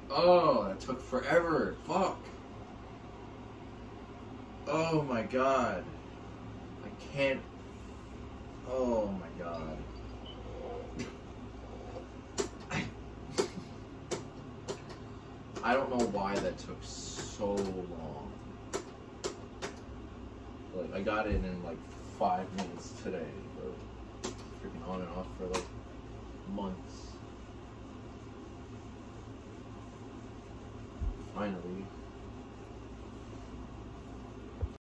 Oh, that took forever. Fuck. Oh my god. I can't. Oh my god. I don't know why that took so long. Like, I got it in like 5 minutes today, but freaking on and off for like months. Finally.